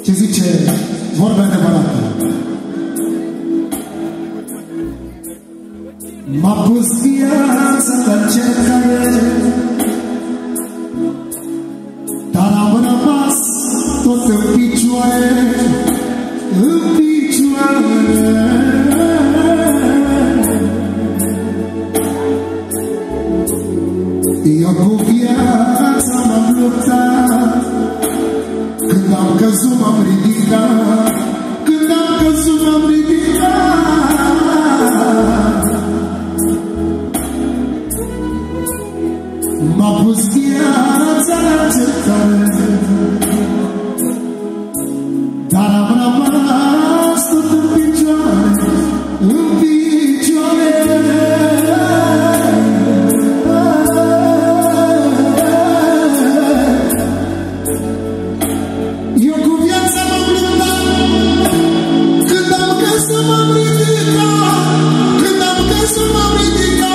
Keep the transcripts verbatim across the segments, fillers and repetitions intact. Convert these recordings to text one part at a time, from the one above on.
Ce zice vorbe adevărată. M-a pus viața la încercare, dar am rămas tot în picioare, în picioare. Eu cu viața m-am luptat, când am căzut m-am ridicat, când am căzut m-am ridicat. M-a pus viața la încercare, dar am rămas tot în picioare, în picioare. Eu cu viața m-am luptat, când am căzut m-am ridicat, când am căzut m-am ridicat.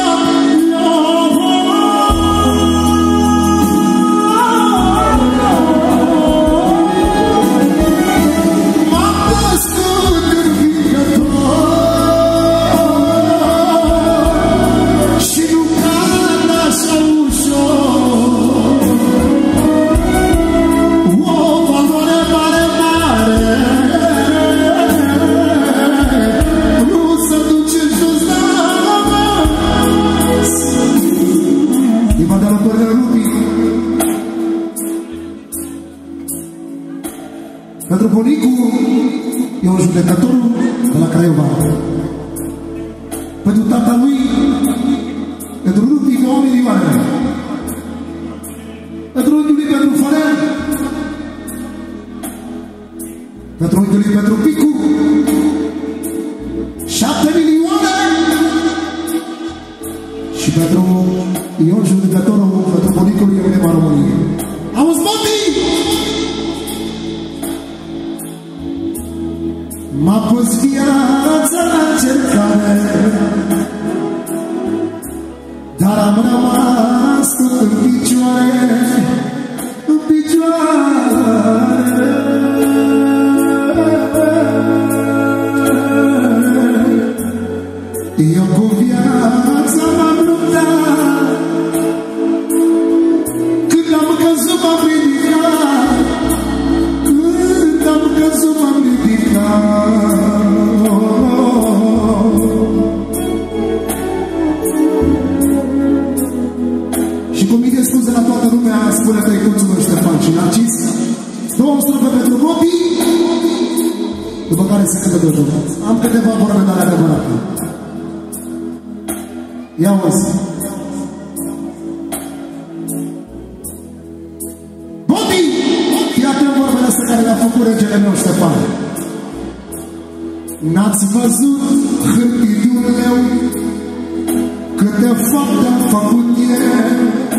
Pentru bunicul, e un judecătorul de la Craiova. Pentru tata lui, pentru Rupi, două milioane. Pentru unchiul lui, pentru Fărel. Pentru unchiul lui, pentru Picu, șapte milioane. Și pentru Ion, judecătorul, pentru bunicul lui, Emblema României. Auzi, Moti! M-a pus viața la încercare, dar am rămas tot în picioare, în picioare. Eu cu viața m-am luptat, când am căzut m-am ridicat, când am căzut m-am ridicat. Și cu mine scuze la toată lumea, spune tăicuțul lui Ștefan și Narcis. Două strofe pentru Bobby, după care se cântă de tot. Am câteva vorbe de alea adevărate. Ia uzi. Bobby! Iată vorbele astea care le-a făcut regele meu Ștefan. N-ați văzut hârtiul meu, câte fapte am făcut eu.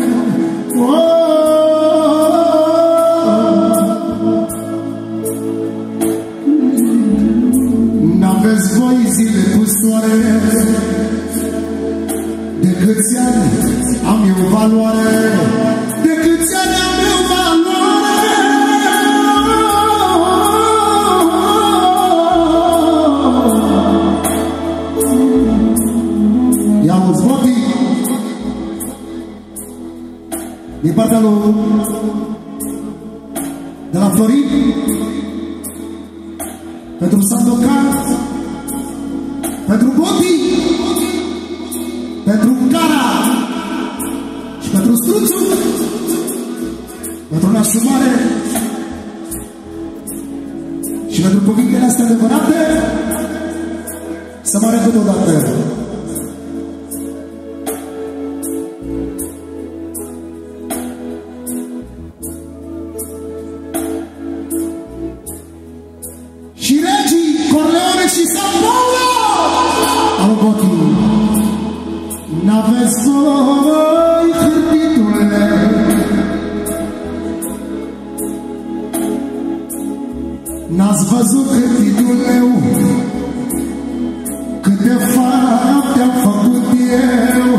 N-aveți voi zile cu soare, de câți ani am eu valoare, de câți ani am eu valoare. Ia-uzi, Bobby, din partea lui de la Florin, pentru Sandokan, pentru Bobby, pentru Cara și pentru Struțu, pentru Nașul Mare și pentru cuvintele astea adevărate, să mă repet odată. Și regii Corleone și San Paulo au votit. N-aveți voi hârtitule, n-ați văzut hârtitul meu, câte fapte am făcut eu.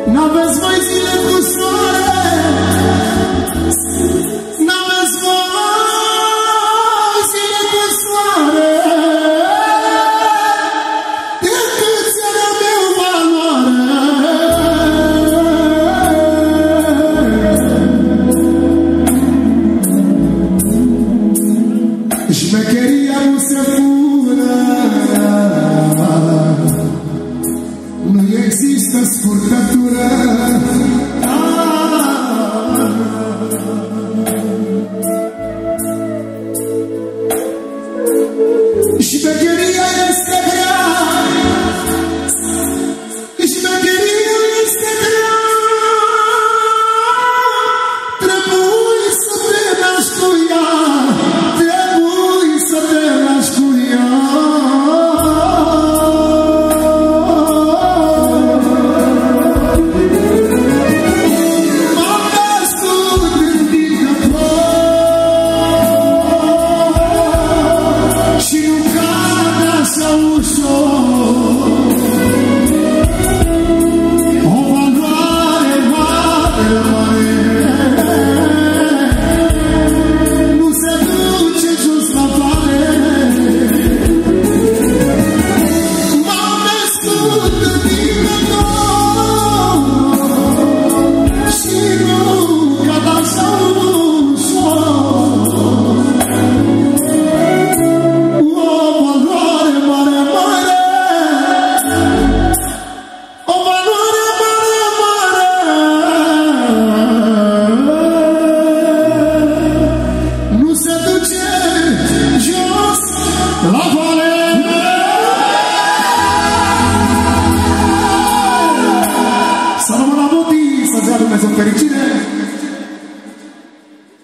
N-aveți voi zile cu soare, n-aveți voi zile cu soare, decât ți-a meu valoare. Șmecheria nu se fură, nu există scurtătură. Șmecheria este grea, șmecheria este grea, trebuie să te lași cu ea, trebuie să te lași cu ea. Să rămână Muti, să-ți dea Dumnezeu fericire.